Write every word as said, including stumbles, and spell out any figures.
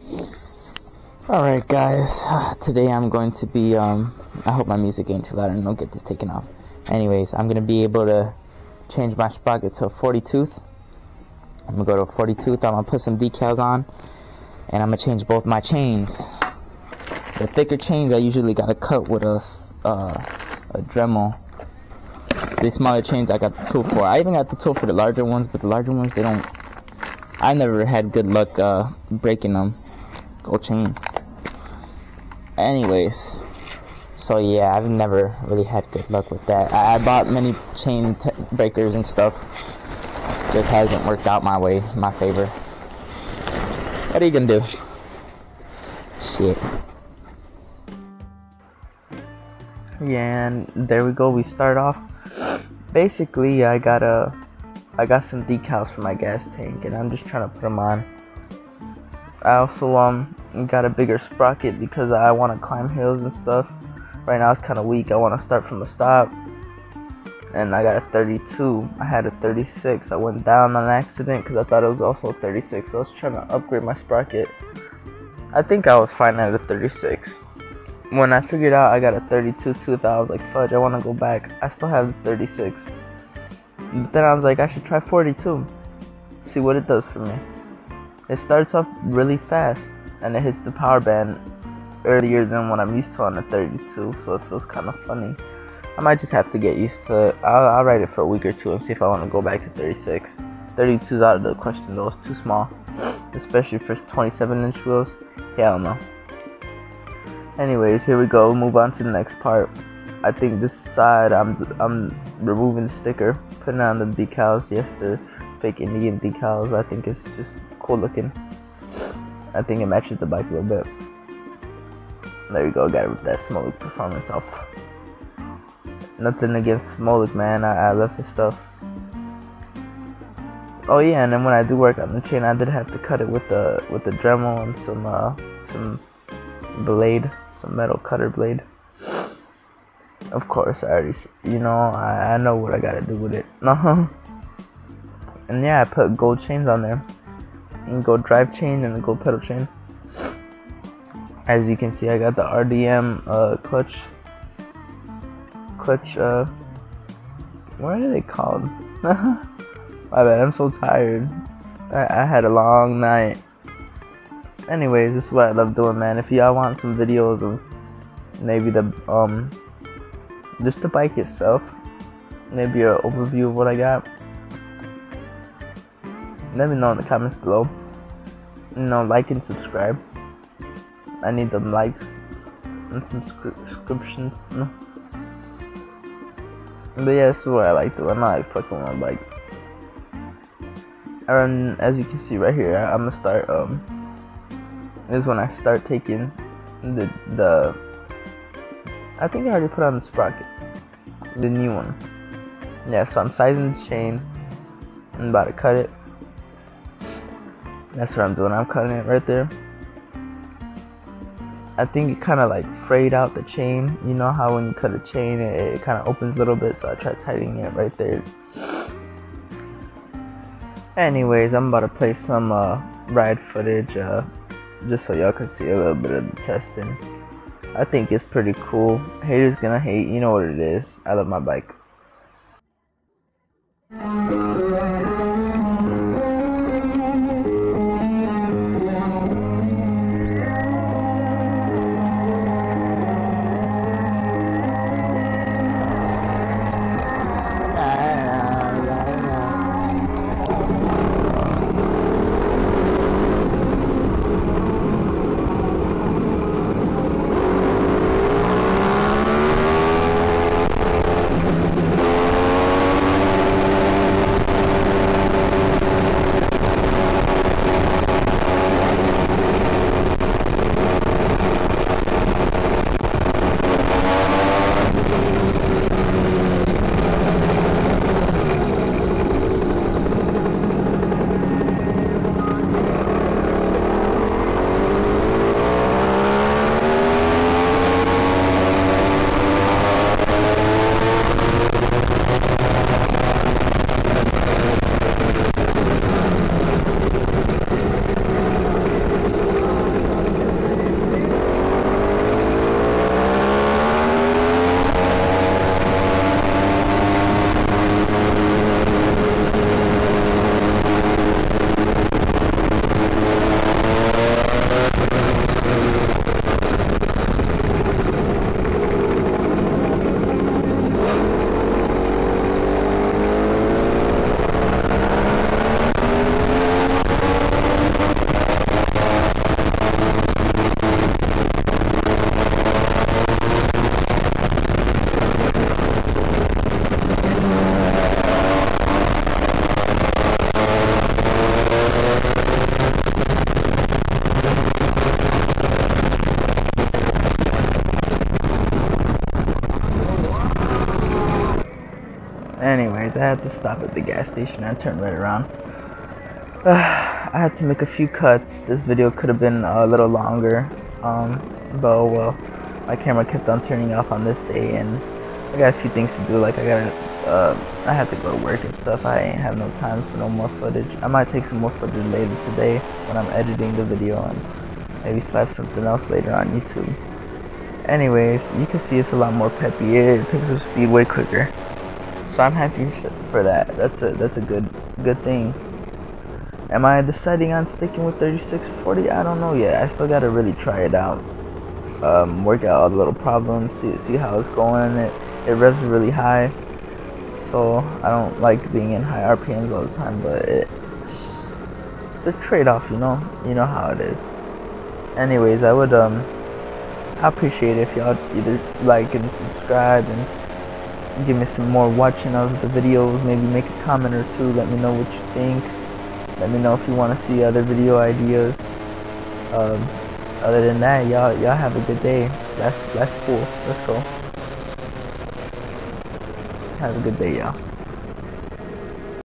Alright guys, today I'm going to be, um, I hope my music ain't too loud and don't get this taken off. Anyways, I'm going to be able to change my sprocket to a forty tooth. I'm going to go to a forty tooth, I'm going to put some decals on, and I'm going to change both my chains. The thicker chains I usually got to cut with a, uh, a Dremel. The smaller chains I got the tool for. I even got the tool for the larger ones, but the larger ones, they don't, I never had good luck uh, breaking them. Gold chain. Anyways, so yeah, I've never really had good luck with that. I, I bought many chain t breakers and stuff. Just hasn't worked out my way, my favor. What are you gonna do? Shit. Yeah, and there we go. We start off. Basically, I got a, I got some decals for my gas tank, and I'm just trying to put them on. I also um got a bigger sprocket because I want to climb hills and stuff. Right now it's kind of weak. I want to start from the stop, and I got a thirty-two. I had a thirty-six. I went down on accident because I thought it was also a thirty-six. So I was trying to upgrade my sprocket. I think I was fine at a thirty-six. When I figured out I got a thirty-two tooth, I was like, fudge, I want to go back. I still have the thirty-six. But then I was like, I should try forty-two. See what it does for me. It starts off really fast, and it hits the power band earlier than what I'm used to on the thirty-two, so it feels kind of funny. I might just have to get used to it. I'll, I'll ride it for a week or two and see if I want to go back to thirty-six. thirty-two's out of the question though, it's too small. Especially for twenty-seven inch wheels. Hell no. Anyways, here we go, move on to the next part. I think this side, I'm, I'm removing the sticker, putting on the decals. Yes, they're fake Indian decals. I think it's just cool looking. I think it matches the bike a little bit. There you go, got it with that Smolik performance off. Nothing against Smolik, man. I, I love his stuff. Oh yeah, and then when I do work on the chain, I did have to cut it with the with the Dremel and some uh, some blade, some metal cutter blade. Of course, I already, you know, I, I know what I gotta do with it. Uh-huh. And yeah, I put gold chains on there. And gold drive chain and a gold pedal chain. As you can see, I got the R D M uh, clutch. Clutch, uh, what are they called? My bad, I'm so tired. I, I had a long night. Anyways, this is what I love doing, man. If y'all want some videos of maybe the, um, just the bike itself, maybe an overview of what I got, let me know in the comments below. You know, like and subscribe. I need them likes and some subscriptions. No. But yeah, this is what I like doing. I like fucking with my bike. And as you can see right here, I'm gonna start. Um, this is when I start taking the the. I think I already put on the sprocket, the new one. Yeah, so I'm sizing the chain. I'm about to cut it. That's what I'm doing. I'm cutting it right there. I think it kind of like frayed out the chain. You know how when you cut a chain, it, it kind of opens a little bit. So I tried tightening it right there. Anyways, I'm about to play some uh, ride footage, uh, just so y'all can see a little bit of the testing. I think it's pretty cool. Haters gonna hate. You know what it is. I love my bike. anyways, I had to stop at the gas station and turn right around. Uh, I had to make a few cuts. This video could have been a little longer, um, but oh well. My camera kept on turning off on this day, and I got a few things to do. Like I gotta, uh, I had to go to work and stuff. I ain't have no time for no more footage. I might take some more footage later today when I'm editing the video, and maybe slap something else later on YouTube. Anyways, you can see it's a lot more peppy. It picks up speed way quicker, so I'm happy for that. That's a that's a good good thing. Am I deciding on sticking with thirty-six or forty? I don't know yet. I still gotta really try it out. Um, work out all the little problems. See see how it's going. It it revs really high, so I don't like being in high R P Ms all the time. But it's it's a trade-off, you know. You know how it is. Anyways, I would um. I appreciate it if y'all either like and subscribe and give me some more watching of the videos. Maybe make a comment or two. Let me know what you think. Let me know if you want to see other video ideas. Um, other than that, y'all y'all have a good day. That's that's cool. Let's go. Have a good day, y'all.